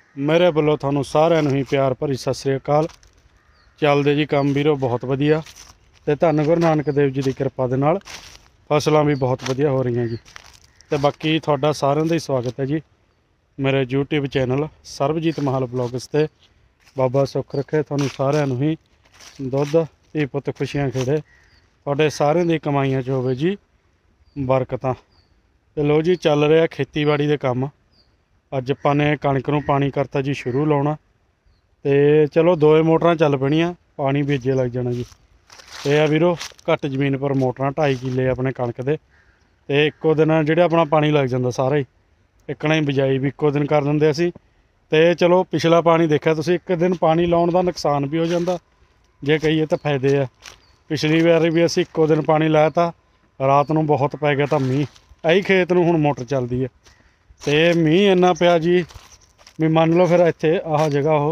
ਮੇਰੇ ਵੱਲੋਂ ਤੁਹਾਨੂੰ ਸਾਰਿਆਂ ਨੂੰ ਹੀ ਪਿਆਰ ਭਰੀ ਸਤਿ ਸ੍ਰੀ ਅਕਾਲ। ਚੱਲਦੇ ਜੀ ਕੰਮ ਵੀਰੋ ਬਹੁਤ ਵਧੀਆ, ਤੇ ਧੰਨ ਗੁਰੂ ਨਾਨਕ ਦੇਵ ਜੀ ਦੀ ਕਿਰਪਾ ਦੇ ਨਾਲ ਫਸਲਾਂ ਵੀ ਬਹੁਤ ਵਧੀਆ ਹੋ ਰਹੀਆਂ ਜੀ। ਤੇ ਬਾਕੀ ਤੁਹਾਡਾ ਸਾਰਿਆਂ ਦਾ ਹੀ ਸਵਾਗਤ ਹੈ ਜੀ ਮੇਰੇ YouTube channel Sarabjit Mahal blogs ਤੇ। ਬਾਬਾ ਸੁੱਖ ਰੱਖੇ ਤੁਹਾਨੂੰ ਸਾਰਿਆਂ ਨੂੰ ਹੀ, ਦੁੱਧ ਧੀ ਪੁੱਤ ਖੁਸ਼ੀਆਂ ਖੇੜੇ, ਤੁਹਾਡੇ ਸਾਰਿਆਂ ਦੀ ਕਮਾਈਆਂ 'ਚ ਹੋਵੇ ਜੀ ਬਰਕਤਾਂ। ਤੇ ਲੋ ਜੀ ਚੱਲ ਰਿਹਾ ਖੇਤੀਬਾੜੀ ਦੇ ਕੰਮ। ਅੱਜ ਆਪਾਂ ਨੇ ਕਣਕ ਨੂੰ ਪਾਣੀ ਕਰਤਾ ਜੀ ਸ਼ੁਰੂ ਲਾਉਣਾ, ਤੇ ਚਲੋ ਦੋਏ ਮੋਟਰਾਂ ਚੱਲ ਪੈਣੀਆਂ, ਪਾਣੀ ਬੀਜੇ ਲੱਗ ਜਾਣਾ ਜੀ। ਤੇ ਆ ਵੀਰੋ ਘੱਟ ਜ਼ਮੀਨ ਪਰ ਮੋਟਰਾਂ 2.5 ਕਿੱਲੇ ਆਪਣੇ ਕਣਕ ਦੇ, ਤੇ ਇੱਕੋ ਦਿਨ ਜਿਹੜਾ ਆਪਣਾ ਪਾਣੀ ਲੱਗ ਜਾਂਦਾ ਸਾਰਾ ਹੀ, ਇੱਕਣਾ ਹੀ ਬਿਜਾਈ ਵੀ ਇੱਕੋ ਦਿਨ ਕਰ ਦਿੰਦੇ ਅਸੀਂ। ਤੇ ਚਲੋ ਪਿਛਲਾ ਪਾਣੀ ਦੇਖਿਆ ਤੁਸੀਂ, ਇੱਕ ਦਿਨ ਪਾਣੀ ਲਾਉਣ ਦਾ ਨੁਕਸਾਨ ਵੀ ਹੋ ਜਾਂਦਾ, ਜੇ ਕਹੀਏ ਤਾਂ ਫਾਇਦੇ ਆ। ਪਿਛਲੀ ਵਾਰ ਵੀ ਅਸੀਂ ਇੱਕੋ ਦਿਨ ਪਾਣੀ ਲਾਇਆ ਤਾਂ ਰਾਤ ਨੂੰ ਬਹੁਤ ਪੈ ਗਿਆ ਤਾਂ ਮੀਂਹ, ਇਹੀ ਖੇਤ ਨੂੰ ਹੁਣ ਮੋਟਰ ਚੱਲਦੀ ਹੈ। ਤੇ ਮੀਂਹ ਇੰਨਾ ਪਿਆ ਜੀ ਵੀ ਮੰਨ ਲਓ ਫਿਰ ਇੱਥੇ ਆਹ ਜਗ੍ਹਾ ਉਹ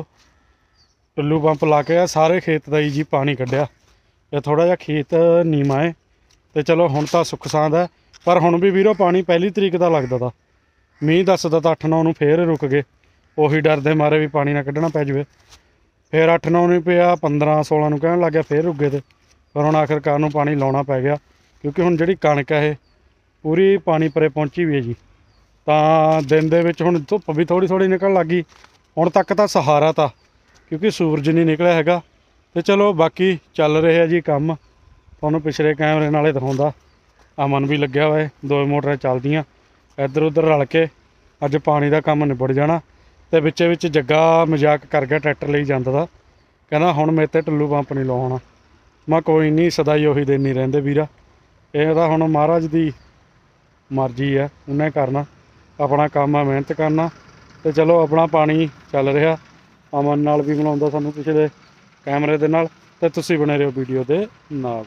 ਟੁੱਲੂ ਪੰਪ ਲਾ ਕੇ ਸਾਰੇ ਖੇਤ ਦਾ ਹੀ ਜੀ ਪਾਣੀ ਕੱਢਿਆ। ਇਹ ਥੋੜ੍ਹਾ ਜਿਹਾ ਖੇਤ ਨੀਵਾਂ ਹੈ, ਤੇ ਚਲੋ ਹੁਣ ਤਾਂ ਸੁੱਖ ਸਾਂਦ ਹੈ। ਪਰ ਹੁਣ ਵੀ ਵੀਰੋ ਪਾਣੀ 1 ਤਰੀਕ ਦਾ ਲੱਗਦਾ ਤਾ, ਮੀਂਹ ਦੱਸਦਾ ਤਾਂ 8-9 ਨੂੰ ਫੇਰ ਰੁਕ ਗਏ। ਉਹੀ ਡਰ ਦੇ ਮਾਰੇ ਵੀ ਪਾਣੀ ਨਾ ਕੱਢਣਾ ਪੈ ਜਾਵੇ। ਫਿਰ 8-9 ਨੂੰ ਪਿਆ, 15-16 ਨੂੰ ਕਹਿਣ ਲੱਗ ਗਿਆ, ਫੇਰ ਰੁਕ ਗਏ ਤੇ। ਪਰ ਹੁਣ ਆਖਿਰਕਾਰ ਨੂੰ ਪਾਣੀ ਲਾਉਣਾ ਪੈ ਗਿਆ, ਕਿਉਂਕਿ ਹੁਣ ਜਿਹੜੀ ਕਣਕ ਹੈ ਇਹ ਪੂਰੀ ਪਾਣੀ ਪਰੇ ਪਹੁੰਚੀ ਵੀ ਹੈ ਜੀ। ਤਾਂ ਦਿਨ ਦੇ ਵਿੱਚ ਹੁਣ ਧੁੱਪ ਵੀ ਥੋੜ੍ਹੀ ਨਿਕਲਣ ਲੱਗ ਗਈ। ਹੁਣ ਤੱਕ ਤਾਂ ਸਹਾਰਾ ਤਾ, ਕਿਉਂਕਿ ਸੂਰਜ ਨਹੀਂ ਨਿਕਲਿਆ ਹੈਗਾ। ਤੇ ਚਲੋ ਬਾਕੀ ਚੱਲ ਰਿਹਾ ਜੀ ਕੰਮ। ਤੁਹਾਨੂੰ ਪਿਛਲੇ ਕੈਮਰੇ ਨਾਲੇ ਦਿਖਾਉਂਦਾ, ਅਮਨ ਵੀ ਲੱਗਿਆ ਹੋਇਆ, 2 ਮੋਟਰਾਂ ਚੱਲਦੀਆਂ ਇੱਧਰ ਉੱਧਰ ਰਲ ਕੇ। ਅੱਜ ਪਾਣੀ ਦਾ ਕੰਮ ਨਿਬੜ ਜਾਣਾ। ਤੇ ਵਿੱਚ ਜੱਗਾ ਮਜ਼ਾਕ ਕਰ ਗਿਆ ਟਰੈਕਟਰ ਲਈ ਜਾਂਦਾ ਤਾ, ਕਹਿੰਦਾ ਹੁਣ ਮੇਰੇ ਤੇ ਟੁੱਲੂ ਪੰਪ ਨਹੀਂ ਲਾਉਣਾ। ਮੈਂ ਕੋਈ ਨਹੀਂ, ਸਦਾ ਹੀ ਉਹੀ ਦਿਨ ਨਹੀਂ ਰਹਿੰਦੇ ਵੀਰਾ, ਇਹ ਤਾਂ ਹੁਣ ਮਹਾਰਾਜ ਦੀ ਮਰਜ਼ੀ ਹੈ, ਉਹਨੇ ਕਰਨਾ ਆਪਣਾ ਕੰਮ ਆ, ਮਿਹਨਤ ਕਰਨਾ। ਤੇ ਚਲੋ ਆਪਣਾ ਪਾਣੀ ਚੱਲ ਰਿਹਾ। ਅਮਨ ਨਾਲ ਵੀ ਮਿਲਾਉਂਦਾ ਸਾਨੂੰ ਪਿਛਲੇ ਕੈਮਰੇ ਦੇ ਨਾਲ, ਤੇ ਤੁਸੀਂ ਬਣੇ ਰਹੋ ਵੀਡੀਓ ਦੇ ਨਾਲ।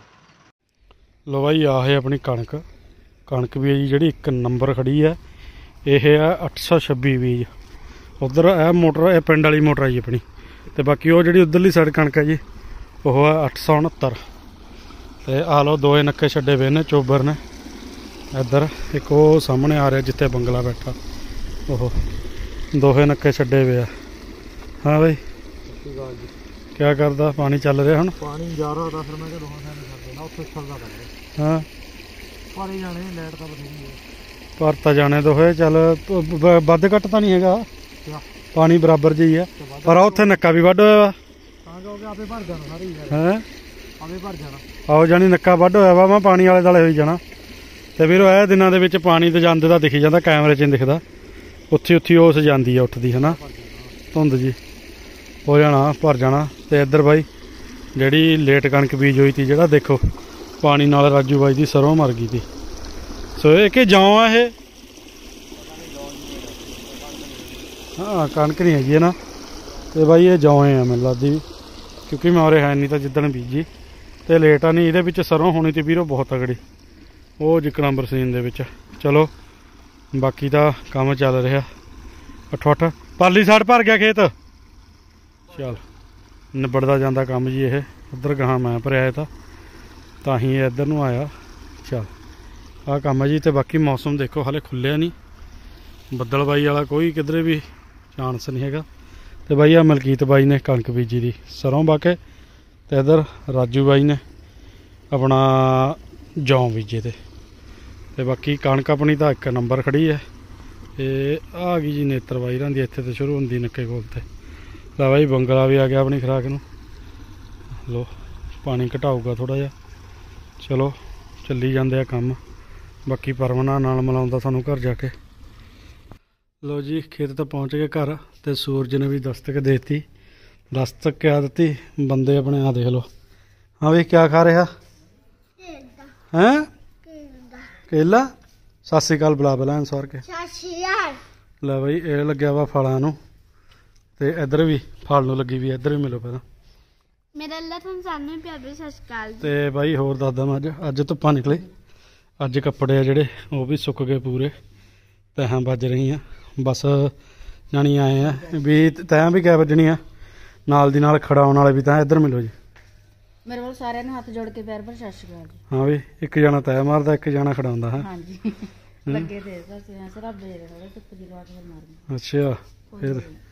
ਲੋ ਬਾਈ ਆਹ ਹੈ ਆਪਣੀ ਕਣਕ ਵੀ ਹੈ ਜੀ, ਜਿਹੜੀ 1 ਨੰਬਰ ਖੜੀ ਹੈ। ਇਹ ਹੈ 826 ਬੀਜ। ਉੱਧਰ ਇਹ ਮੋਟਰ, ਇਹ ਪਿੰਡ ਵਾਲੀ ਮੋਟਰ ਹੈ ਜੀ ਆਪਣੀ। ਤੇ ਬਾਕੀ ਉਹ ਜਿਹੜੀ ਉੱਧਰਲੀ ਸਾਈਡ ਕਣਕ ਹੈ ਜੀ, ਉਹ ਹੈ 869। ਤੇ ਆਹ ਲਓ 2 ਨੱਕੇ ਛੱਡੇ ਵੇ ਨੇ ਚੋਬਰ ਨੇ ਇੱਧਰ। ਇੱਕ ਉਹ ਸਾਹਮਣੇ ਆ ਰਿਹਾ ਜਿੱਥੇ ਬੰਗਲਾ ਬੈਠਾ, ਉਹ 2 ਨੱਕੇ ਛੱਡੇ ਵੇ ਆ। ਹਾਂ ਬਈ ਕਿਆ ਕਰਦਾ? ਪਾਣੀ ਚੱਲ ਰਿਹਾ ਹੁਣ, ਪਾਣੀ ਜ਼ਿਆਦਾ ਤਾਂ ਫਿਰ ਮੈਂ ਕਿਹਾ ਦੋਹਾਂ ਨੇ ਕਰ ਦੇਣਾ, ਉੱਥੇ ਚੱਲਦਾ ਕਰਦੇ। ਹਾਂ ਪਰ ਇਹ ਜਾਣੇ ਲਾਈਟ ਤਾਂ ਬਥੇਰੀ ਹੈ, ਪਰ ਤਾਂ ਜਾਣੇ ਦੋ ਹੋਏ। ਚੱਲ ਵੱਧ ਘੱਟ ਤਾਂ ਨਹੀਂ ਹੈਗਾ, ਪਾਣੀ ਬਰਾਬਰ ਜਿਹੀ ਹੈ। ਪਰ ਉੱਥੇ ਨੱਕਾ ਵੀ ਵੱਢ ਹੋਇਆ ਵਾ, ਤਾਂ ਕਿ ਆਪੇ ਭਰ ਜਾਣਾ ਸਾਰੀ ਹੈਂ, ਆਪੇ ਭਰ ਜਾਣਾ। ਆਹੋ ਜਾਣੀ ਨੱਕਾ ਵੱਢ ਹੋਇਆ ਵਾ, ਮੈਂ ਪਾਣੀ ਆਲੇ ਦੁਆਲੇ ਹੋਈ ਜਾਣਾ। ਤੇ ਵੀਰੋ ਇਹ ਦਿਨਾਂ ਦੇ ਵਿੱਚ ਪਾਣੀ ਤਾਂ ਜਾਂਦੇ ਦਾ ਦਿਖੀ ਜਾਂਦਾ, ਕੈਮਰੇ 'ਚ ਨਹੀਂ ਦਿਖਦਾ। ਉੱਥੀ ਉਸ ਜਾਂਦੀ ਆ ਉੱਠਦੀ ਹੈ ਨਾ, ਧੁੰਦ ਜੀ ਹੋ ਜਾਣਾ, ਭਰ ਜਾਣਾ। ਤੇ ਇੱਧਰ ਬਾਈ ਜਿਹੜੀ ਲੇਟ ਕਣਕ ਬੀਜ ਹੋਈ ਤੀ, ਜਿਹੜਾ ਦੇਖੋ ਪਾਣੀ ਨਾਲ ਰਾਜੂ ਬਾਈ ਦੀ ਸਰੋਂ ਮਰ ਗਈ ਤੀ। ਸੋ ਇਹ ਕਿ ਜੌਂ ਆ ਇਹ? ਹਾਂ ਕਣਕ ਨਹੀਂ ਹੈਗੀ ਹੈ ਨਾ। ਤੇ ਬਾਈ ਇਹ ਜੌਂ ਆ ਮੈਨੂੰ ਲੱਗਦੀ, ਕਿਉਂਕਿ ਮੈਂ ਉਰੇ ਹੈ ਨਹੀਂ ਤਾਂ ਜਿੱਦਣ ਬੀਜੀ। ਤੇ ਲੇਟ ਆ ਨਹੀਂ, ਇਹਦੇ ਵਿੱਚ ਸਰੋਂ ਹੋਣੀ ਤੀ ਵੀਰੋ ਬਹੁਤ ਤਗੜੀ, ਉਹ ਜਿੱਕਣਾ ਬਰਸੀਨ ਦੇ ਵਿੱਚ। ਚਲੋ ਬਾਕੀ ਤਾਂ ਕੰਮ ਚੱਲ ਰਿਹਾ। 8-8 ਪਰਲੀ ਸਾਈਡ ਭਰ ਗਿਆ ਖੇਤ। ਚੱਲ ਨਿਬੜਦਾ ਜਾਂਦਾ ਕੰਮ ਜੀ ਇਹ। ਉੱਧਰ ਗਾਹਾਂ ਮੈਂ ਭਰਿਆ ਤਾਂ ਹੀ ਇੱਧਰ ਨੂੰ ਆਇਆ। ਚੱਲ ਆਹ ਕੰਮ ਹੈ ਜੀ। ਤੇ ਬਾਕੀ ਮੌਸਮ ਦੇਖੋ ਹਾਲੇ ਖੁੱਲਿਆ ਨਹੀਂ, ਬੱਦਲਬਾਈ ਵਾਲਾ ਕੋਈ ਕਿਧਰੇ ਵੀ ਚਾਂਸ ਨਹੀਂ ਹੈਗਾ। ਤੇ ਬਾਈ ਆ ਮਲਕੀਤ ਬਾਈ ਨੇ ਕਣਕ ਬੀਜੀ ਦੀ ਸਰੋਂ ਵਾਹ ਕੇ, ਤੇ ਇੱਧਰ ਰਾਜੂ ਬਾਈ ਨੇ ਆਪਣਾ ਜੌਂ ਬੀਜੇ ਤੇ ਬਾਕੀ ਕਣਕ ਆਪਣੀ ਤਾਂ 1 ਨੰਬਰ ਖੜੀ ਹੈ। ਇਹ ਆ ਗਈ ਜੀ ਨੇਤਰ ਬਾਈ ਰਾਂ ਦੀ, ਇੱਥੇ ਤੋਂ ਸ਼ੁਰੂ ਹੁੰਦੀ ਨੱਕੇ ਕੋਲ ਤੇ। ਲੈ ਬਾਈ ਬੰਗਲਾ ਵੀ ਆ ਗਿਆ ਆਪਣੀ ਖੁਰਾਕ ਨੂੰ। ਲੋ ਪਾਣੀ ਘਟਾਊਗਾ ਥੋੜ੍ਹਾ ਜਿਹਾ। ਚਲੋ ਚੱਲੀ ਜਾਂਦੇ ਆ ਕੰਮ। ਬਾਕੀ ਪਰਮਨਾ ਨਾਲ ਮਿਲਾਉਂਦਾ ਸਾਨੂੰ ਘਰ ਜਾ ਕੇ। ਲੋ ਜੀ ਖੇਤ ਤਾਂ ਪਹੁੰਚ ਗਏ ਘਰ, ਤੇ ਸੂਰਜ ਨੇ ਵੀ ਦਸਤਕ ਦੇ ਦਿੱਤੀ। ਦਸਤਕ ਕਿਆ ਦਿੱਤੀ? ਬੰਦੇ ਆਪਣੇ ਆ ਦੇਖ ਲਓ। ਹਾਂ ਵੀ ਕਿਆ ਖਾ ਰਿਹਾ ਹੈਂ? ਕੇਲਾ। ਸਤਿ ਸ਼੍ਰੀ ਅਕਾਲ ਬੁਲਾ ਪਹਿਲਾਂ ਸਵਾਰ ਕੇ। ਲੈ ਬਾਈ ਇਹ ਲੱਗਿਆ ਵਾ ਫਲਾਂ ਨੂੰ, ਤੇ ਇੱਧਰ ਵੀ ਫਲ ਨੂੰ ਲੱਗੀ ਵੀ, ਇੱਧਰ ਵੀ ਮਿਲੋ ਪਹਿਲਾਂ। ਮੇਰਾ ਅੱਲਾ ਤੁਹਾਨੂੰ ਸਾਨੂੰ ਵੀ ਪਿਆਰ ਭਰੀ ਸਤਿ ਸ਼੍ਰੀ ਅਕਾਲ। ਤੇ ਬਾਈ ਹੋਰ ਦੱਸਦਾ ਮੈਂ, ਅੱਜ ਧੁੱਪਾਂ ਨਿਕਲੇ। ਅੱਜ ਕੱਪੜੇ ਆ ਜਿਹੜੇ ਉਹ ਵੀ ਸੁੱਕ ਗਏ ਪੂਰੇ, ਤੈਹਾਂ ਵੱਜ ਰਹੀਆਂ ਬਸ। ਜਾਣੀ ਆਏ ਆ ਵੀ ਤੈਹਾਂ ਵੀ ਕਿਆ ਵੱਜਣੀ ਆ, ਨਾਲ ਦੀ ਨਾਲ ਖੜਾਉਣ ਵਾਲੇ ਵੀ ਤਾਂ। ਇੱਧਰ ਮਿਲੋ ਜੀ ਮੇਰੇ ਵੱਲ ਸਾਰਿਆਂ ਨੂੰ ਹੱਥ ਜੋੜ ਕੇ ਪਿਆਰ ਭਰੀ ਸਤਿ ਸ਼੍ਰੀ ਅਕਾਲ ਜੀ। ਹਾਂ ਵੀ ਇੱਕ ਜਣਾ ਤੈਅ ਮਾਰਦਾ, ਇੱਕ ਜਣਾ ਖੜਾਉਂਦਾ ਹੈ। ਹਾਂਜੀ ਲੱਗੇ ਤੇ ਸਰ ਰੱਬ ਦੇ ਥੋੜੇ ਧੁੱਪ ਦੀ ਰਾਤ ਫਿਰ ਮਾਰਨੀ। ਅੱਛਾ ਫਿਰ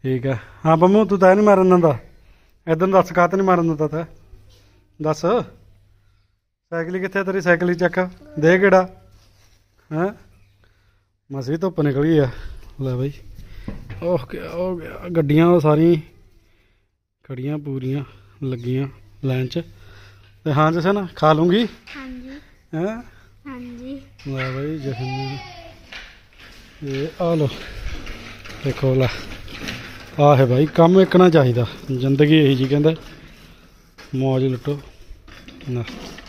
ਠੀਕ ਆ। ਹਾਂ ਬੰਮੂ ਤੂੰ ਤਾਂ ਨਹੀਂ ਮਾਰਨ ਦਿੰਦਾ ਇੱਧਰ ਨੂੰ ਦੱਸ ਕਾਹਤੇ ਨਹੀਂ ਮਾਰਨ ਦਿੰਦਾ ਤਾਂ ਦੱਸ ਸਾਈਕਲ ਕਿੱਥੇ ਤੇਰੀ ਸਾਈਕਲ ਹੀ ਚੱਕ ਦੇ ਕਿਹੜਾ ਹੈਂ ਮਸੀ ਧੁੱਪ ਨਿਕਲੀ ਆ ਲੈ ਬਾਈ ਉਹ ਗਿਆ ਹੋ ਗਿਆ ਗੱਡੀਆਂ ਉਹ ਸਾਰੀਆਂ ਖੜੀਆਂ ਪੂਰੀਆਂ ਲੱਗੀਆਂ ਲਾਈਨ 'ਚ ਤੇ ਹਾਂ ਜਸ਼ਨ ਖਾ ਲੂੰਗੀ ਹਾਂਜੀ ਹੈਂ ਹਾਂਜੀ ਲੈ ਬਾਈ ਜਸ਼ਨ ਇਹ ਆ ਲੋ ਦੇਖੋ ਲੈ ਆਹ ਹੈ ਬਾਈ ਕੰਮ ਇੱਕਣਾ ਚਾਹੀਦਾ ਜ਼ਿੰਦਗੀ ਇਹੀ ਜੀ ਕਹਿੰਦਾ ਮੌਜ ਲੁੱਟੋ ਨਾ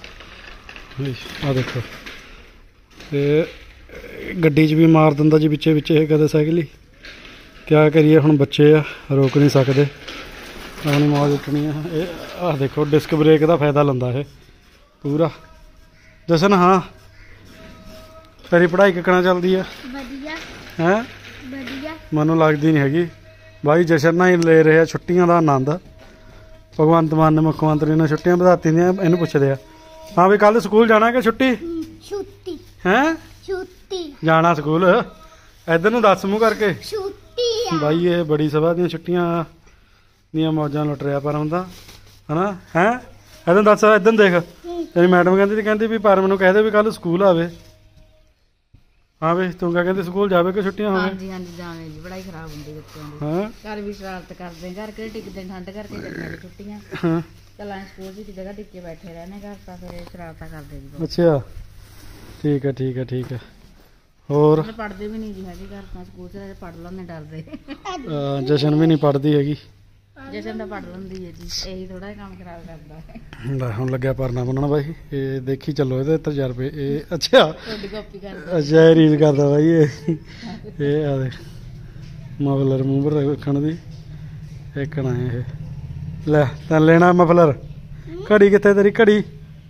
ਆ ਦੇਖੋ ਤੇ ਗੱਡੀ 'ਚ ਵੀ ਮਾਰ ਦਿੰਦਾ ਜੀ ਵਿੱਚੇ ਇਹ ਕਦੇ ਸਾਈਕਲ ਹੀ ਕਿਆ ਕਰੀਏ ਹੁਣ ਬੱਚੇ ਆ ਰੋਕ ਨਹੀਂ ਸਕਦੇ ਆਪਣੀ ਮੌਜ ਲੁੱਟਣੀ ਆ ਇਹ ਆਹ ਦੇਖੋ ਡਿਸਕ ਬ੍ਰੇਕ ਦਾ ਫਾਇਦਾ ਲੈਂਦਾ ਇਹ ਪੂਰਾ ਜਸ਼ਨ ਹਾਂ ਤੇਰੀ ਪੜ੍ਹਾਈ ਕਿੱਕਣਾ ਚੱਲਦੀ ਆ ਵਧੀਆ ਹੈਂ ਵਧੀਆ ਮੈਨੂੰ ਲੱਗਦੀ ਨਹੀਂ ਹੈਗੀ ਬਾਈ ਜਸ਼ਨ ਨਾਲ ਹੀ ਲੈ ਰਿਹਾ ਛੁੱਟੀਆਂ ਦਾ ਆਨੰਦ ਭਗਵੰਤ ਮਾਨ ਨੇ ਮੁੱਖ ਮੰਤਰੀ ਨੇ ਛੁੱਟੀਆਂ ਵਧਾਤੀ ਦੀਆਂ ਇਹਨੂੰ ਪੁੱਛਦੇ ਆ ਹਾਂ ਵੀ ਕੱਲ ਸਕੂਲ ਜਾਣਾ ਕਿ ਛੁੱਟੀ ਛੁੱਟੀ ਹੈਂ ਛੁੱਟੀ ਜਾਣਾ ਸਕੂਲ ਇੱਧਰ ਨੂੰ ਦੱਸ ਮੂੰਹ ਕਰਕੇ ਛੁੱਟੀ ਬਾਈ ਇਹ ਬੜੀ ਸਭਾ ਦੀਆਂ ਛੁੱਟੀਆਂ ਦੀਆਂ ਮੌਜਾਂ ਲੁੱਟ ਰਿਹਾ ਪਰ ਹੁੰਦਾ ਹਨਾ ਹੈਂ ਇੱਧਰ ਦੱਸ ਇੱਧਰ ਦੇਖ ਤੇਰੀ ਮੈਡਮ ਕਹਿੰਦੀ ਵੀ ਪਰ ਮੈਨੂੰ ਕਹਿ ਦੇ ਵੀ ਕੱਲ ਸਕੂਲ ਆਵੇ ਹਾਂ ਵੀ ਤੂੰ ਕਿਆ ਕਹਿੰਦੀ ਸਕੂਲ ਜਾਵੇ ਕਿ ਛੁੱਟੀਆਂ ਹੋਵੇ ਹਾਂਜੀ ਹਾਂਜੀ ਜਾਣੇ ਜੀ ਪੜ੍ਹਾਈ ਖਰਾਬ ਹੁੰਦੀ ਬੱਚਿਆਂ ਦੀ ਹਾਂ ਘਰ ਵੀ ਸ਼ਰਾਰਤ ਕਰਦੇ ਘਰ ਕਿਹੜੇ ਟਿਕਦੇ ਠੰਡ ਕਰਕੇ ਗਰਮੀਆਂ ਦੀ ਛੁੱਟੀਆਂ ਹਾਂ ਚਲਾਂ ਸਕੂਲ ਦੀ ਜਗ੍ਹਾ ਟਿੱਕੇ ਬੈਠੇ ਰਹਿਣੇ ਘਰ ਤਾਂ ਫਿਰ ਸ਼ਰਾਰਤਾਂ ਕਰਦੇ ਜੀ ਬਹੁਤ। ਅੱਛਾ ਠੀਕ ਹੈ ਠੀਕ ਹੈ ਠੀਕ ਹੈ ਹੋਰ ਪੜ੍ਹਦੇ ਵੀ ਨਹੀਂ ਜੀ ਹੈਗੇ ਘਰ ਤਾਂ ਸਕੂਲ 'ਚ ਪੜ੍ਹ ਲੈਂਦੇ ਡਰਦੇ ਜਸ਼ਨ ਵੀ ਨਹੀਂ ਪੜ੍ਹਦੀ ਹੈਗੀ ਜਸ਼ਨ ਤਾਂ ਪੜ੍ਹ ਲੈਂਦੀ ਹੈ ਜੀ ਇਹੀ ਥੋੜਾ ਜਿਹਾ ਕੰਮ ਖਰਾਬ ਕਰਦਾ ਹੈ ਲੈ ਹੁਣ ਲੱਗਿਆ ਪਰਨਾ ਬਣਨਾ ਬਾਈ ਇਹ ਦੇਖੀ ਚੱਲੋ ਇਹਦੇ ਤਜਰਬੇ ਇਹ ਅੱਛਾ ਤੁਹਾਡੀ ਕਾਪੀ ਕਰਦਾ ਅੱਛਾ ਇਹ ਰੀਲ ਕਰਦਾ ਬਾਈ ਇਹ ਆ ਦੇ ਮਫਲਰ ਮੂੰਹ ਪਰ ਰੱਖਣ ਦੀ ਇੱਕਣਾ ਇਹ ਲੈ ਤਾਂ ਲੈਣਾ ਮਫਲਰ ਘੜੀ ਕਿੱਥੇ ਤੇਰੀ ਘੜੀ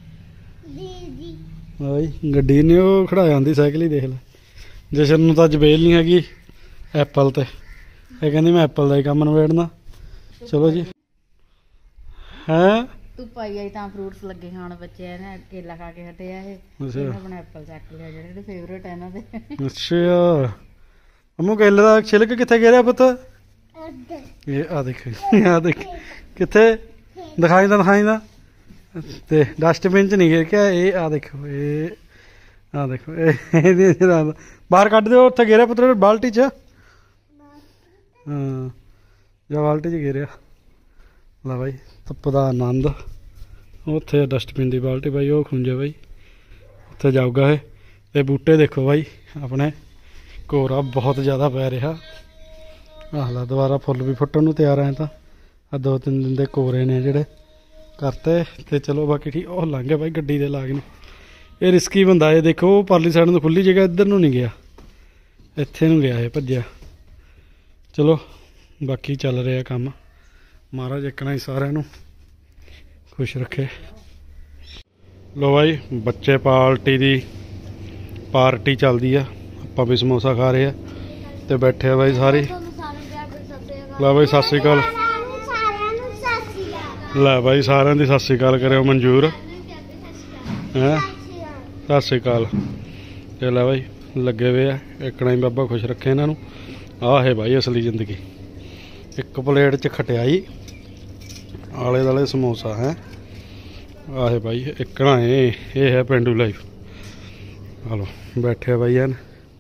ਬਾਈ ਗੱਡੀ ਨੇ ਉਹ ਖੜਾ ਜਾਂਦੀ ਸਾਈਕਲ ਹੀ ਦੇਖ ਲੈ ਜਸ਼ਨ ਨੂੰ ਤਾਂ ਜਬੇਲ ਨਹੀਂ ਹੈਗੀ ਐਪਲ ਤੇ ਇਹ ਕਹਿੰਦੀ ਮੈਂ ਐਪਲ ਦਾ ਹੀ ਕੰਮ ਨਿਬੇੜਨਾ ਚਲੋ ਜੀ ਹੈਂ ਧੁੱਪ ਆਈ ਆਈ ਤਾਂ ਫਰੂਟਸ ਲੱਗੇ ਖਾਣ ਬੱਚੇ ਨੇ ਕੇਲਾ ਖਾ ਕੇ ਹਟੇ ਆ ਇਹ ਅੱਛਾ ਆਪਣਾ ਐਪਲ ਚੱਕ ਲਿਆ ਜਿਹੜੇ ਫੇਵਰੇਟ ਹੈ ਇਹਨਾਂ ਦੇ ਅੱਛਾ ਅਮੂ ਕੇਲੇ ਦਾ ਛਿਲਕ ਕਿੱਥੇ ਗਿਆ ਪੁੱਤ ਇਹ ਆ ਦੇਖ ਆ ਦੇਖ ਕਿੱਥੇ ਦਿਖਾਈ ਦਾ ਤੇ ਡਸਟਬਿਨ ਚ ਨਹੀਂ ਗਿਰ ਗਿਆ ਇਹ ਆ ਦੇਖੋ ਇਹ ਆ ਦੇਖੋ ਇਹਦੀ ਬਾਹਰ ਕੱਢ ਦਿਓ ਉੱਥੇ ਗਿਰਿਆ ਪੁੱਤਰ ਬਾਲਟੀ ਚ ਹਾਂ ਜਾਂ ਬਾਲਟੀ ਚ ਗਿਰਿਆ ਲੈ ਬਾਈ ਧੁੱਪ ਦਾ ਆਨੰਦ ਉੱਥੇ ਡਸਟਬਿਨ ਦੀ ਬਾਲਟੀ ਬਾਈ ਉਹ ਖੁੰਝੇ ਬਾਈ ਉੱਥੇ ਜਾਊਗਾ ਇਹ ਤੇ ਬੂਟੇ ਦੇਖੋ ਬਾਈ ਆਪਣੇ ਕੋਰਾ ਬਹੁਤ ਜ਼ਿਆਦਾ ਪੈ ਰਿਹਾ ਆਹ ਲੈ ਦੁਬਾਰਾ ਫੁੱਲ ਵੀ ਫੁੱਟਣ ਨੂੰ ਤਿਆਰ ਐ ਤਾਂ ਆ 2-3 ਦਿਨ ਦੇ ਕੋਰੇ ਨੇ ਜਿਹੜੇ ਕਰਤੇ ਤੇ ਚਲੋ ਬਾਕੀ ਠੀਕ ਉਹ ਲੰਘ ਗਿਆ ਬਾਈ ਗੱਡੀ ਦੇ ਲਾਗ ਨੂੰ ਇਹ ਰਿਸਕੀ ਬੰਦਾ ਇਹ ਦੇਖੋ ਉਹ ਪਰਲੀ ਸਾਈਡ ਨੂੰ ਖੁੱਲੀ ਜਗ੍ਹਾ ਇੱਧਰ ਨੂੰ ਨਹੀਂ ਗਿਆ ਇੱਥੇ ਨੂੰ ਗਿਆ ਇਹ ਭੱਜਿਆ ਚਲੋ ਬਾਕੀ ਚੱਲ ਰਿਹਾ ਕੰਮ ਮਹਾਰਾਜ ਇੱਕਣਾ ਹੀ ਸਾਰਿਆਂ ਨੂੰ ਖੁਸ਼ ਰੱਖੇ ਲੋ ਬਾਈ ਬੱਚੇ ਪਾਰਟੀ ਚੱਲਦੀ ਆ ਆਪਾਂ ਵੀ ਸਮੋਸਾ ਖਾ ਰਹੇ ਆ ਤੇ ਬੈਠੇ ਆ ਬਾਈ ਸਾਰੇ ਲੈ ਬਾਈ ਸਤਿ ਸ਼੍ਰੀ ਅਕਾਲ ਲੈ ਬਾਈ ਸਾਰਿਆਂ ਦੀ ਸਤਿ ਸ਼੍ਰੀ ਅਕਾਲ ਕਰਿਓ ਮਨਜ਼ੂਰ ਹੈਂ ਸਤਿ ਸ਼੍ਰੀ ਅਕਾਲ ਤੇ ਲੈ ਬਾਈ ਲੱਗੇ ਹੋਏ ਆ ਇੱਕਣਾ ਹੀ ਬਾਬਾ ਖੁਸ਼ ਰੱਖੇ ਇਹਨਾਂ ਨੂੰ ਆਹ ਹੈ ਬਾਈ ਅਸਲੀ ਜ਼ਿੰਦਗੀ ਇੱਕ ਪਲੇਟ 'ਚ ਖਟਿਆਈ ਆਲੇ ਦੁਆਲੇ ਸਮੋਸਾ ਹੈ ਆਹ ਹੈ ਬਾਈ ਇੱਕਣਾ ਇਹ ਹੈ ਪੇਂਡੂ ਲਾਈਫ ਹਲੋ ਬੈਠੇ ਬਾਈ ਐਨ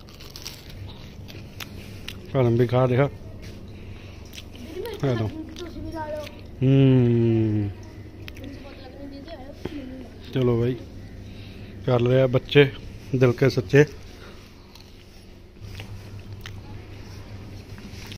ਭਾਲਮ ਵੀ ਖਾ ਦੇਖਾ ਹੈਲੋ ਚਲੋ ਬਾਈ ਚੱਲ ਰਿਹਾ ਬੱਚੇ ਦਿਲ ਕੇ ਸੱਚੇ